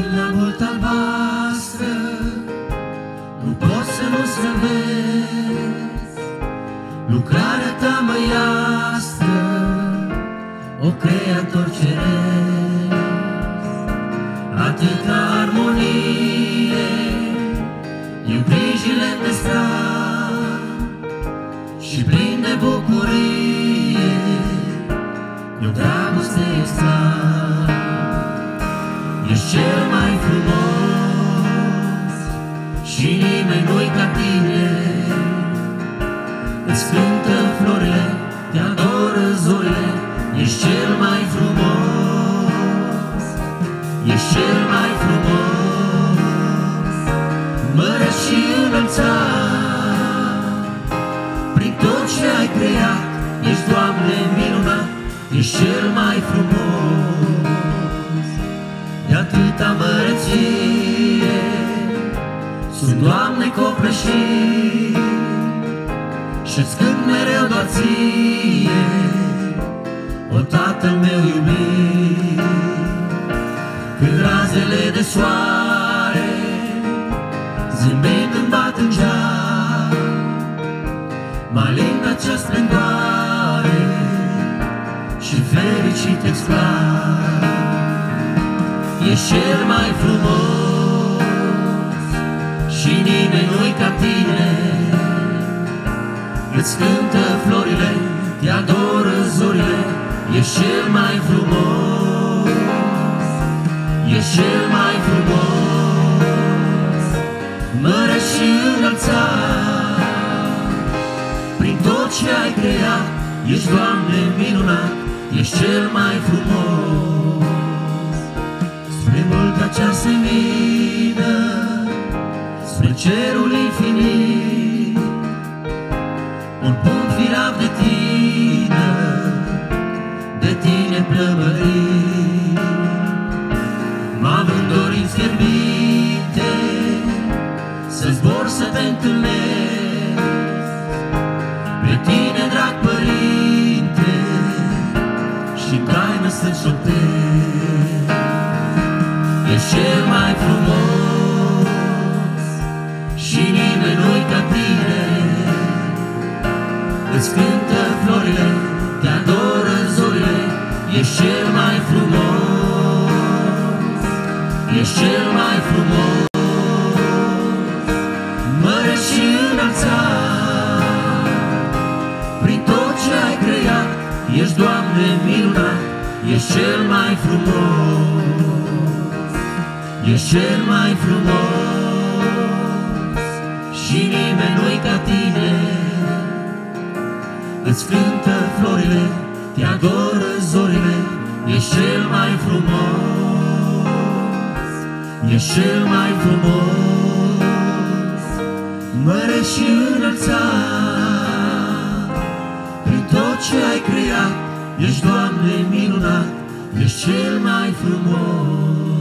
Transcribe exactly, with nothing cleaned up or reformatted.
la mult albastră, nu pot să nu slăvesc lucrarea ta măiastră, o Creator ceresc. Atâta armonie în grijile de strat și plin de bucurie e o dragoste extra. Ești cel mai frumos și nimeni nu-i ca tine. Îți cântă florile, te adoră zorile. Ești cel mai frumos, ești cel mai frumos, măreț și înălțat. Prin tot ce ai creat, ești, Doamne, minunat. Ești cel mai frumos, de atâta măreție sunt, Doamne, copleșit și-ți cânt mereu doar ție, o Tatăl meu iubit. Când razele de soare zâmbind îmi bat în geam, mă aling acea splendoare și fericit exclam. Ești cel mai frumos și nimeni nu-i ca tine. Îți cântă florile, te adoră zorile. Ești cel mai frumos, ești cel mai frumos, măreț și înălțat. Prin tot ce ai creat, ești, Doamne, minunat. Ești cel mai frumos. Spre mult cea semină, spre cerul infinit, un punct firav de tine, de tine plămărit. M-am dorit fierbinte să zbor să te întâlnesc, pe tine, drag Părinte, și-n taină să-ți șoptesc. Ești cel mai frumos și nimeni nu-i ca tine. Îți cântă florile, te adoră zorile. Ești cel mai frumos, ești cel mai frumos, măreț și înălțat. Prin tot ce ai creat, ești, Doamne, minunat. Ești cel mai frumos, ești cel mai frumos și nimeni nu-i ca tine. Îți cântă florile, te adoră zorile. Ești cel mai frumos, ești cel mai frumos, măreț și înălțat. Prin tot ce ai creat, ești, Doamne, minunat. Ești cel mai frumos.